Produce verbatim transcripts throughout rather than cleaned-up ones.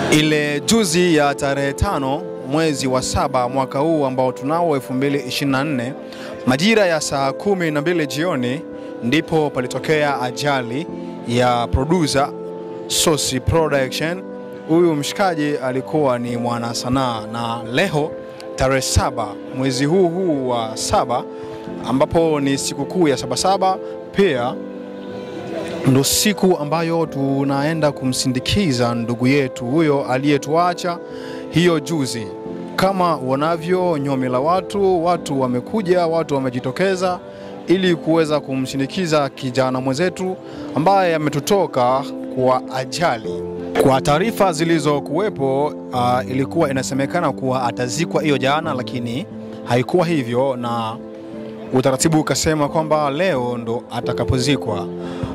Ile juzi ya tarehe tano mwezi wa saba mwaka huu ambao tunao elfu mbili ishirini na nne, majira ya saa kumi na mbili jioni ndipo palitokea ajali ya producer Source Production. Huyu mshikaji alikuwa ni mwana sanaa, na leo tarehe saba mwezi huu huu wa saba ambapo ni sikukuu ya saba saba, pia ndo siku ambayo tunaenda kumsindikiza ndugu yetu huyo aliyetuacha hiyo juzi. Kama wanavyo nyomi la watu, watu wamekuja, watu wamejitokeza ili kuweza kumsindikiza kijana mwenzetu ambaye ametutoka kwa ajali. Kwa taarifa zilizokuwepo, uh, ilikuwa inasemekana kuwa atazikwa hiyo jana, lakini haikuwa hivyo, na utaratibu ukasema kwamba leo ndo atakapozikwa.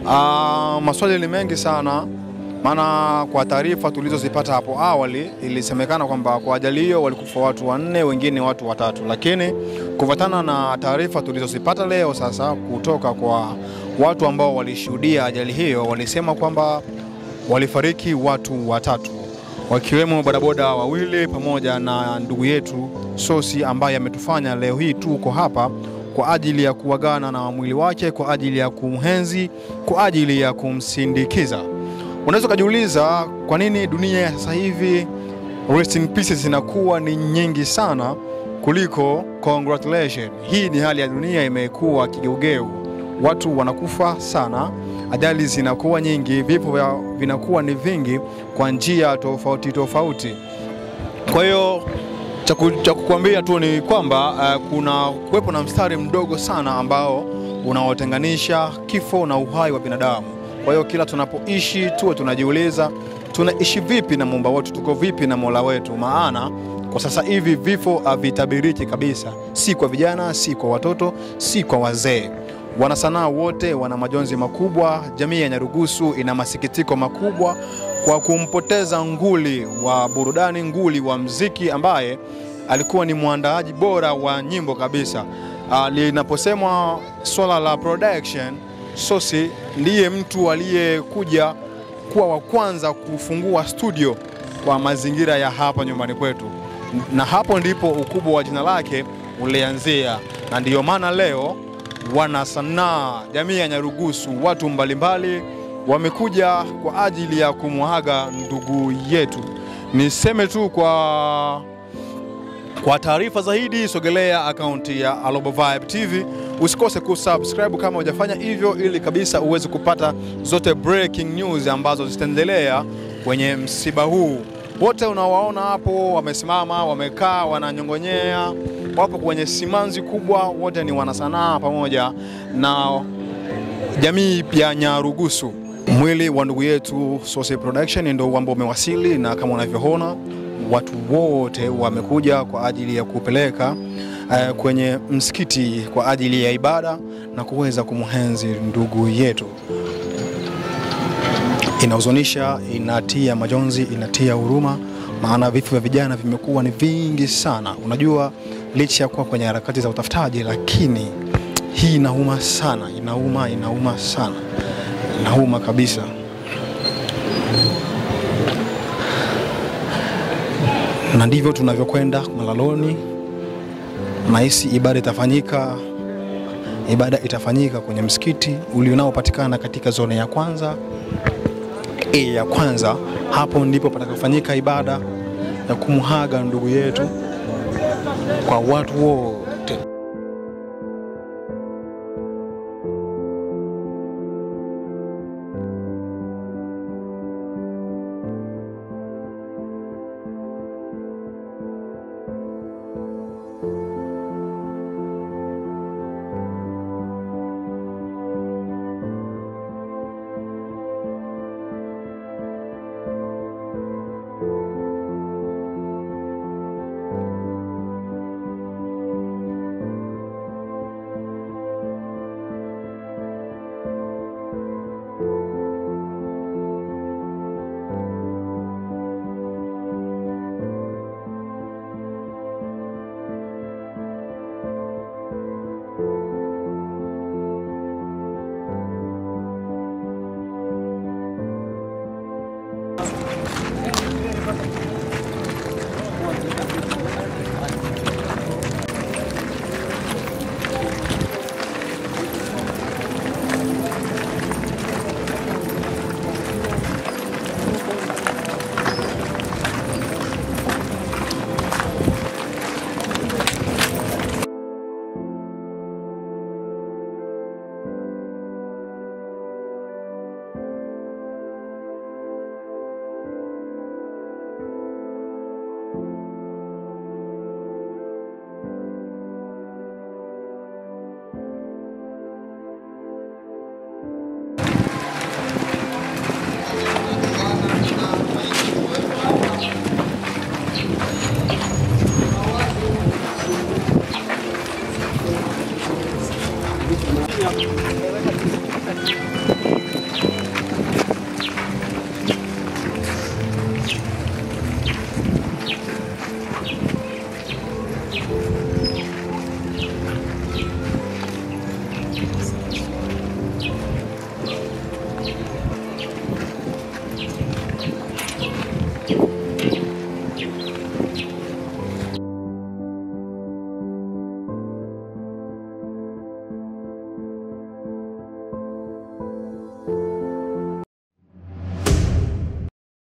Uh, maswali ni mengi sana, maana kwa taarifa tulizozipata hapo awali ilisemekana kwamba kwa ajali hiyo walikufa watu wanne, wengine watu watatu, lakini kufuatana na taarifa tulizozipata leo sasa kutoka kwa watu ambao walishuhudia ajali hiyo, walisema kwamba walifariki watu watatu, wakiwemo bodaboda wawili pamoja na ndugu yetu Source ambaye ametufanya leo hii tuko hapa kwa ajili ya kuagana na mwili wake, kwa ajili ya kumhenzi, kwa ajili ya kumsindikiza. Unaweza kujiuliza kwa nini dunia ya sasa hivi rest in peace zinakuwa ni nyingi sana kuliko congratulations. Hii ni hali ya dunia, imekuwa kigeugeu. Watu wanakufa sana, ajali zinakuwa nyingi, vifo vinakuwa ni vingi kwa njia tofauti tofauti. Kwa hiyo cha kukuambia tu ni kwamba uh, kuna kuwepo na mstari mdogo sana ambao unaotenganisha kifo na uhai wa binadamu. Kwa hiyo kila tunapoishi tuwe tunajiuliza tunaishi vipi na Muumba wetu, tuko vipi na Mola wetu, maana kwa sasa hivi vifo havitabiriki kabisa, si kwa vijana, si kwa watoto, si kwa wazee. Wanasanaa wote wana majonzi makubwa, jamii ya Nyarugusu ina masikitiko makubwa kwa kumpoteza nguli wa burudani, nguli wa mziki ambaye alikuwa ni muandaaji bora wa nyimbo kabisa. Uh, linaposemwa swala la production, Source ndiye mtu aliyekuja kuwa wa kwanza kufungua studio kwa mazingira ya hapa nyumbani kwetu, na hapo ndipo ukubwa wa jina lake ulianzia. Na ndiyo maana leo wana sanaa, jamii ya Nyarugusu, watu mbalimbali wamekuja kwa ajili ya kumuaga ndugu yetu. Niseme tu kwa kwa taarifa zaidi sogelea akaunti ya Alobo Vibe T V. Usikose kusubscribe kama hujafanya hivyo, ili kabisa uweze kupata zote breaking news ambazo zitaendelea kwenye msiba huu. Wote unawaona hapo wamesimama, wamekaa, wananyongonyea, wapo kwenye simanzi kubwa, wote ni wanasanaa pamoja na jamii ya Nyarugusu. Mwili wa ndugu yetu Source Production ndio ambao umewasili, na kama unavyoona watu wote wamekuja kwa ajili ya kupeleka uh, kwenye msikiti kwa ajili ya ibada na kuweza kumhenzi ndugu yetu. Inahuzunisha, inatia majonzi, inatia huruma, maana vifo vya vijana vimekuwa ni vingi sana. Unajua, licha ya kuwa kwenye harakati za utafutaji, lakini hii inauma sana, inauma, inauma sana, inauma kabisa. Na ndivyo tunavyokwenda malaloni. Nahisi ibada itafanyika, ibada itafanyika kwenye msikiti ulionaopatikana katika zone ya kwanza, E ya kwanza. Hapo ndipo patakafanyika ibada ya kumuaga ndugu yetu kwa watu wote.